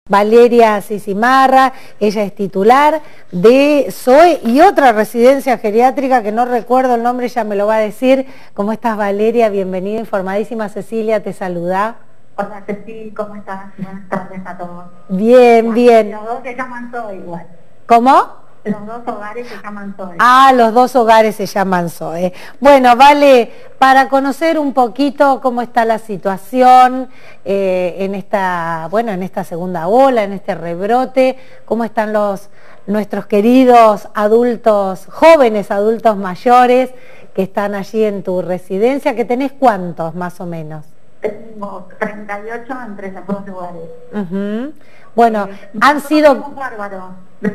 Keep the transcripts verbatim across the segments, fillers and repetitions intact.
Valeria Sisimarra, ella es titular de S O E y otra residencia geriátrica que no recuerdo el nombre, ella me lo va a decir. ¿Cómo estás, Valeria? Bienvenida, informadísima. Cecilia te saluda. Hola, Ceci, ¿cómo estás? Buenas tardes a todos. Bien, bien. Los dos se llaman S O E igual. ¿Cómo? Los dos hogares se llaman S O E. Ah, los dos hogares se llaman S O E. Bueno, vale, para conocer un poquito cómo está la situación eh, en esta, bueno, en esta segunda ola, en este rebrote, cómo están los nuestros queridos adultos, jóvenes adultos mayores que están allí en tu residencia, que tenés cuántos más o menos. Tengo treinta y ocho entre los dos lugares. Uh-huh. Bueno, eh, han sido... bárbaros.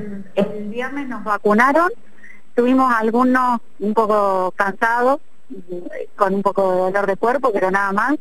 El viernes nos vacunaron, tuvimos algunos un poco cansados, con un poco de dolor de cuerpo, pero nada más.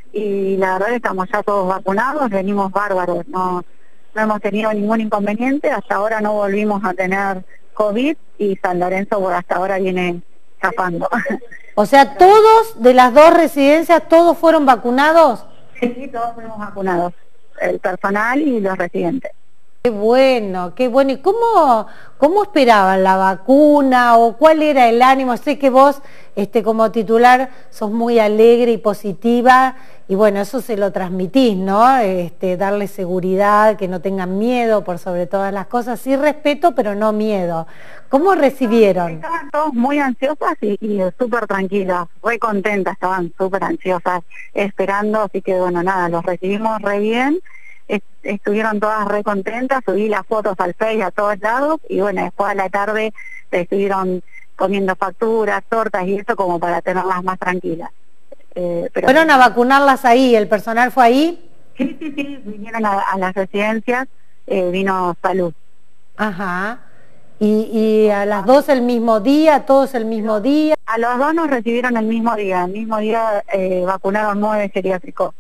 Y la verdad es que estamos ya todos vacunados, venimos bárbaros, no, no hemos tenido ningún inconveniente, hasta ahora no volvimos a tener COVID y San Lorenzo hasta ahora viene escapando. O sea, todos de las dos residencias, ¿todos fueron vacunados? Sí, todos fuimos vacunados, el personal y los residentes. Qué bueno, qué bueno. ¿Y cómo, cómo esperaban la vacuna o cuál era el ánimo? Sé que vos, este, como titular, sos muy alegre y positiva y bueno, eso se lo transmitís, ¿no? Este, darle seguridad, que no tengan miedo por sobre todas las cosas, sí respeto, pero no miedo. ¿Cómo recibieron? Estaban todos muy ansiosas y, y súper tranquilas, re contentas, estaban súper ansiosas, esperando, así que bueno, nada, los recibimos re bien. Estuvieron todas re contentas, subí las fotos al Face a todos lados y bueno, después a la tarde estuvieron comiendo facturas, tortas y eso como para tenerlas más tranquilas. Eh, pero ¿Fueron a vacunarlas ahí? ¿El personal fue ahí? Sí, sí, sí, vinieron a, a las residencias, eh, vino Salud. Ajá. ¿Y, y a las dos el mismo día, todos el mismo día? A los dos nos recibieron el mismo día, el mismo día eh, vacunaron nueve geriátricos.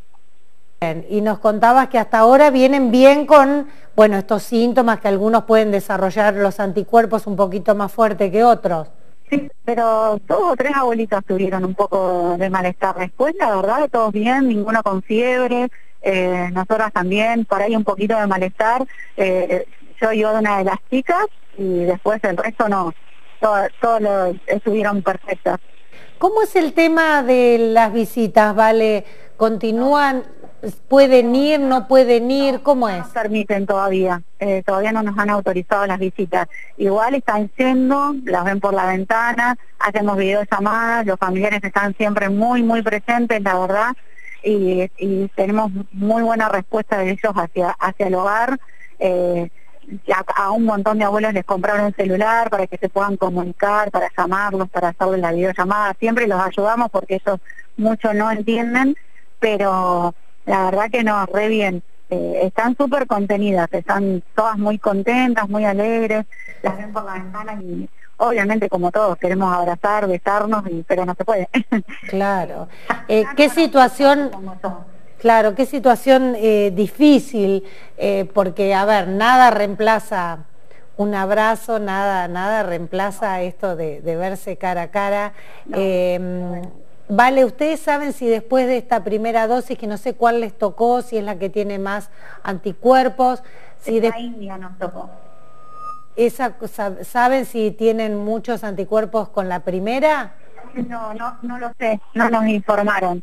Y nos contabas que hasta ahora vienen bien con, bueno, estos síntomas que algunos pueden desarrollar los anticuerpos un poquito más fuerte que otros. Sí, pero dos o tres abuelitas tuvieron un poco de malestar después, la verdad, todos bien, ninguno con fiebre, eh, nosotras también, por ahí un poquito de malestar, eh, yo y una de las chicas y después el resto no, todos todo lo estuvieron perfectas. ¿Cómo es el tema de las visitas, Vale? ¿Continúan? ¿Pueden ir, no pueden ir? ¿Cómo es? No nos permiten todavía, eh, todavía no nos han autorizado las visitas. Igual están yendo, las ven por la ventana, hacemos videollamadas, los familiares están siempre muy, muy presentes, la verdad, y, y tenemos muy buena respuesta de ellos hacia, hacia el hogar. Eh, a, a un montón de abuelos les compraron un celular para que se puedan comunicar, para llamarlos, para hacerles la videollamada. Siempre los ayudamos porque ellos mucho no entienden, pero... La verdad que no, re bien. Eh, están súper contenidas, están todas muy contentas, muy alegres, las ven por la ventana y obviamente como todos queremos abrazar, besarnos, y, pero no se puede. Claro. Eh, ¿Qué situación, claro, qué situación eh, difícil? Eh, porque, a ver, nada reemplaza un abrazo, nada, nada reemplaza esto de, de verse cara a cara. No, eh, bueno. Vale, ¿ustedes saben si después de esta primera dosis, que no sé cuál les tocó, si es la que tiene más anticuerpos, si de... de... India nos tocó. Esa, ¿Saben si tienen muchos anticuerpos con la primera? No, no, no lo sé, no nos informaron.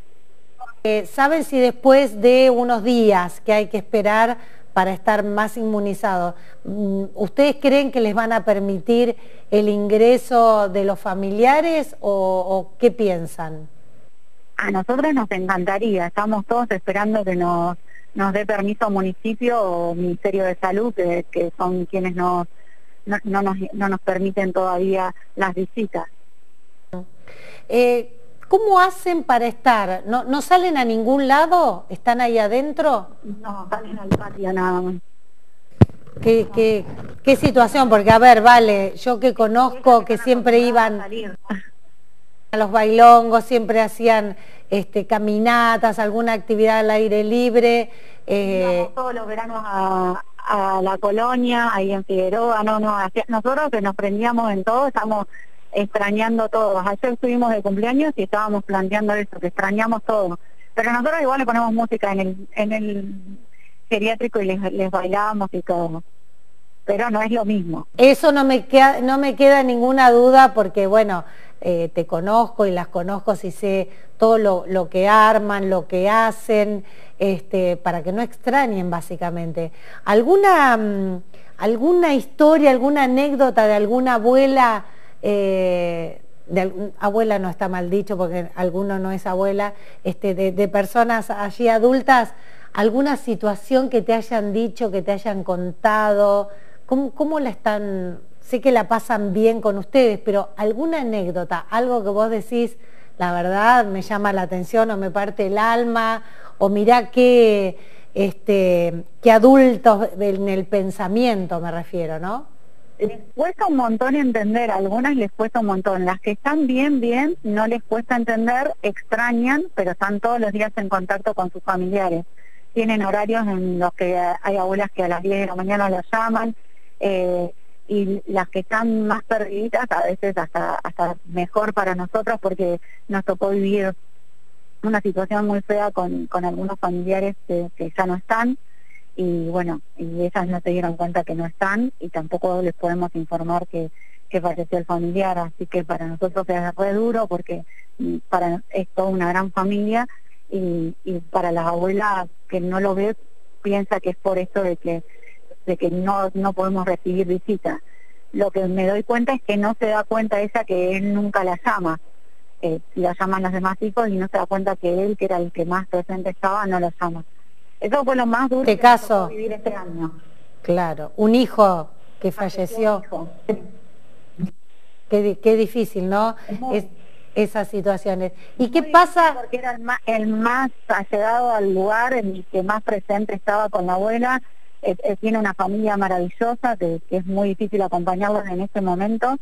Eh, ¿Saben si después de unos días que hay que esperar para estar más inmunizados, ustedes creen que les van a permitir el ingreso de los familiares o, o qué piensan? A nosotros nos encantaría, estamos todos esperando que nos, nos dé permiso municipio o Ministerio de Salud, que, que son quienes nos, no, no, nos, no nos permiten todavía las visitas. Eh, ¿Cómo hacen para estar? ¿No, ¿No salen a ningún lado? ¿Están ahí adentro? No, salen al patio nada más. ¿Qué, qué, qué situación? Porque, a ver, Vale, yo que conozco que siempre iban a los bailongos, siempre hacían este, caminatas, alguna actividad al aire libre. Eh... Íbamos todos los veranos a, a la colonia, ahí en Figueroa, no, no, hacia, nosotros que nos prendíamos en todo, estamos extrañando todos. Ayer estuvimos de cumpleaños y estábamos planteando eso, que extrañamos todo. Pero nosotros igual le ponemos música en el, en el geriátrico y les, les bailábamos y todo. Pero no es lo mismo. Eso no me queda, no me queda ninguna duda porque, bueno, eh, te conozco y las conozco, si sé todo lo, lo que arman, lo que hacen, este, para que no extrañen básicamente. ¿Alguna, um, alguna historia, alguna anécdota de alguna abuela, eh, de, abuela no está mal dicho porque alguno no es abuela, este, de, de personas allí adultas, alguna situación que te hayan dicho, que te hayan contado? ¿Cómo, cómo la están? Sé que la pasan bien con ustedes, pero alguna anécdota, algo que vos decís, la verdad me llama la atención o me parte el alma, o mirá qué, este, qué adultos en el pensamiento me refiero, ¿no? Les cuesta un montón entender, a algunas les cuesta un montón. Las que están bien, bien, no les cuesta entender, extrañan, pero están todos los días en contacto con sus familiares. Tienen horarios en los que hay abuelas que a las diez de la mañana las llaman, eh, y las que están más perdidas, a veces hasta hasta mejor para nosotros, porque nos tocó vivir una situación muy fea con, con algunos familiares que, que ya no están, y bueno, y ellas no se dieron cuenta que no están, y tampoco les podemos informar que, que falleció el familiar, así que para nosotros es re duro, porque para es toda una gran familia, y, y para las abuelas que no lo ve, piensa que es por esto de que de que no no podemos recibir visitas. Lo que me doy cuenta es que no se da cuenta ella que él nunca la llama, eh, la llaman los demás hijos y no se da cuenta que él, que era el que más presente estaba, no la llama. Eso fue lo más duro ¿Qué que caso? me tocó vivir este año. Claro, un hijo que falleció. Hijo. Sí. Qué, qué difícil, ¿no? Es muy, es, esas situaciones. ¿Y qué muy pasa? Porque era el más, el más allegado al lugar, el que más presente estaba con la abuela. Eh, eh, tiene una familia maravillosa, que, que es muy difícil acompañarlos en este momento,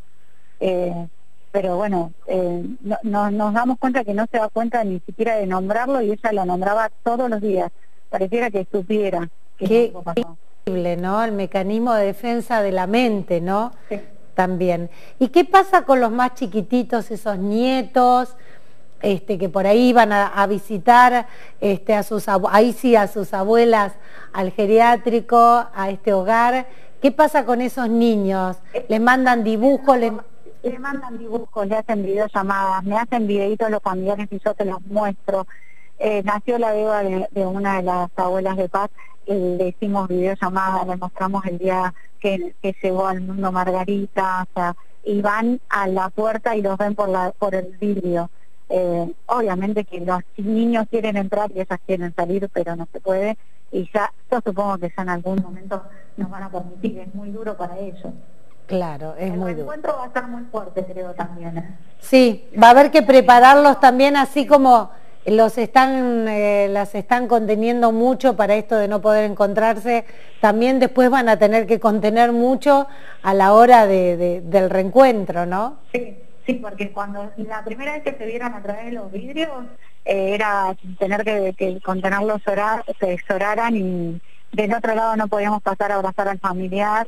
eh, pero bueno, eh, no, no, nos damos cuenta que no se da cuenta ni siquiera de nombrarlo, y ella lo nombraba todos los días, pareciera que supiera que Qué pasó. increíble, ¿no? El mecanismo de defensa de la mente, ¿no? Sí. También. ¿Y qué pasa con los más chiquititos, esos nietos? Este, que por ahí van a, a visitar este, a sus ahí sí a sus abuelas al geriátrico, a este hogar. ¿Qué pasa con esos niños? ¿Les mandan dibujos? Les... Le mandan dibujos, le hacen videollamadas, me hacen videitos los familiares y yo te los muestro. Eh, nació la beba de, de una de las abuelas de Paz, eh, le hicimos videollamadas, le mostramos el día que, que llegó al mundo Margarita, o sea, y van a la puerta y los ven por la por el vidrio. Eh, obviamente que los niños quieren entrar y ellas quieren salir, pero no se puede, y ya yo supongo que ya en algún momento nos van a permitir, es muy duro para ellos. Claro, es el muy duro. El encuentro va a estar muy fuerte, creo, también. ¿eh? Sí, va a haber que prepararlos también, así como los están, eh, las están conteniendo mucho para esto de no poder encontrarse, también después van a tener que contener mucho a la hora de, de, del reencuentro, ¿no? Sí. Sí, porque cuando la primera vez que se vieron a través de los vidrios, eh, era tener que, que contenerlos, llorar, que lloraran, y del otro lado no podíamos pasar a abrazar al familiar,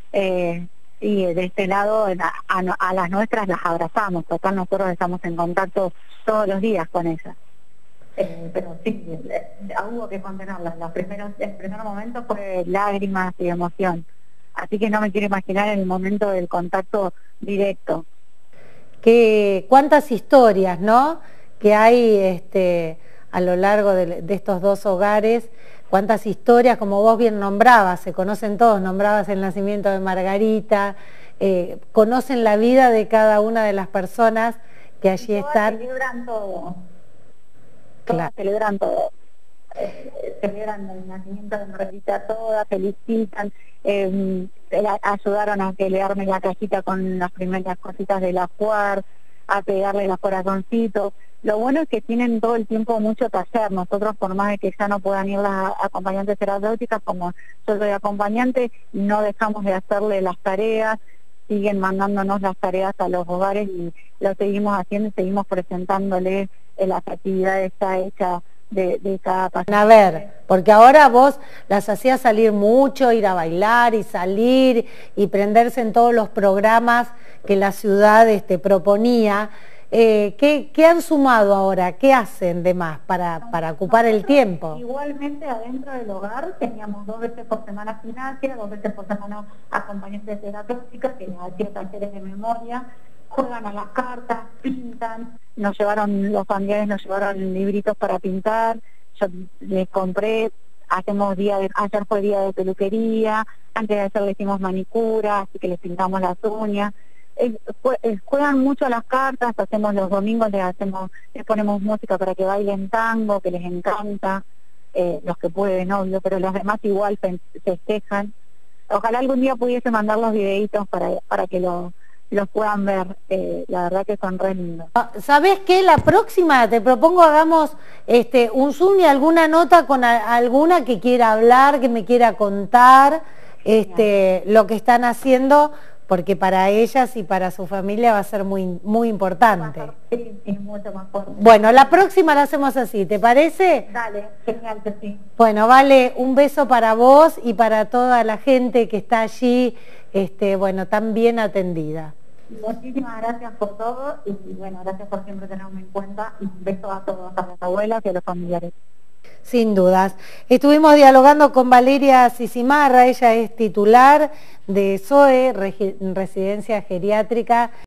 eh, y de este lado a, a, a las nuestras las abrazamos, total nosotros estamos en contacto todos los días con ellas. Eh, pero sí, eh, hubo que contenerlas. Los primeros, el primer momento fue lágrimas y emoción, así que no me quiero imaginar el momento del contacto directo. Que cuántas historias, ¿no?, que hay este, a lo largo de, de estos dos hogares, cuántas historias, como vos bien nombrabas, se conocen todos, nombrabas el nacimiento de Margarita, eh, conocen la vida de cada una de las personas que allí todas están. Celebran todo. Claro. Todas celebran todo. Eh, celebran el nacimiento de Margarita, todas felicitan, eh, ayudaron a que le arme la cajita con las primeras cositas del ajuar, a pegarle los corazoncitos. Lo bueno es que tienen todo el tiempo mucho taller. Nosotros, por más de que ya no puedan ir las acompañantes terapéuticas, como yo soy acompañante, no dejamos de hacerle las tareas, siguen mandándonos las tareas a los hogares y lo seguimos haciendo y seguimos presentándole las actividades ya hechas de, de cada paciente. A ver, porque ahora vos las hacías salir mucho, ir a bailar y salir y prenderse en todos los programas que la ciudad este, proponía. Eh, ¿qué, ¿Qué han sumado ahora? ¿Qué hacen de más para, para ocupar el tiempo? Igualmente adentro del hogar teníamos dos veces por semana gimnasia, dos veces por semana acompañantes terapéuticas que hacían talleres de memoria, juegan a las cartas, pintan, nos llevaron, los familiares nos llevaron libritos para pintar, yo les compré, hacemos día de, ayer fue día de peluquería, antes de ayer le hicimos manicura, así que les pintamos las uñas. Eh, eh, juegan mucho a las cartas, hacemos los domingos, les hacemos, les ponemos música para que bailen tango, que les encanta, eh, los que pueden, obvio, pero los demás igual festejan. Ojalá algún día pudiese mandar los videitos para, para que lo, los puedan ver, eh, la verdad que son re lindos. ¿Sabés qué? La próxima te propongo hagamos este, un Zoom y alguna nota con a, alguna que quiera hablar, que me quiera contar este, lo que están haciendo, porque para ellas y para su familia va a ser muy, muy importante. Sí, sí, mucho más fuerte. Bueno, la próxima la hacemos así, ¿te parece? Dale, genial que sí. Bueno, Vale, un beso para vos y para toda la gente que está allí, este, bueno, tan bien atendida. Muchísimas gracias por todo y bueno, gracias por siempre tenerme en cuenta y un beso a todos, a las abuelas y a los familiares. Sin dudas. Estuvimos dialogando con Valeria Sisimarra, ella es titular de S O E, Residencia Geriátrica.